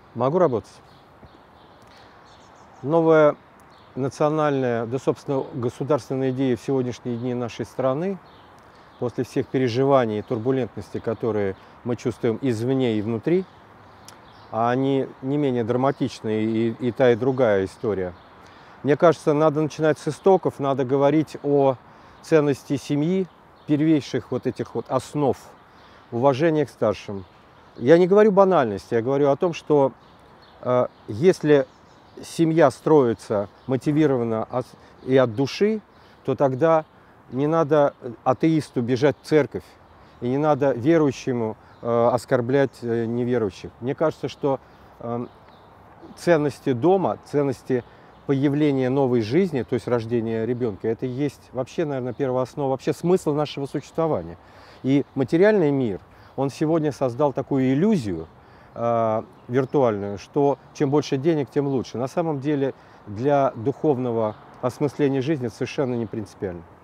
Могу работать. Новая национальная, да, собственно, государственная идея в сегодняшние дни нашей страны, после всех переживаний и турбулентности, которые мы чувствуем извне и внутри, а они не менее драматичные, и та, и другая история. Мне кажется, надо начинать с истоков, надо говорить о ценности семьи, первейших вот этих вот основ, уважения к старшим. Я не говорю банальности, я говорю о том, что если семья строится мотивированно и от души, то тогда не надо атеисту бежать в церковь, и не надо верующему оскорблять неверующих. Мне кажется, что ценности дома, ценности появления новой жизни, то есть рождения ребенка, это и есть вообще, наверное, первооснова, вообще смысл нашего существования. И материальный мир, он сегодня создал такую иллюзию виртуальную, что чем больше денег, тем лучше. На самом деле для духовного осмысления жизни это совершенно не принципиально.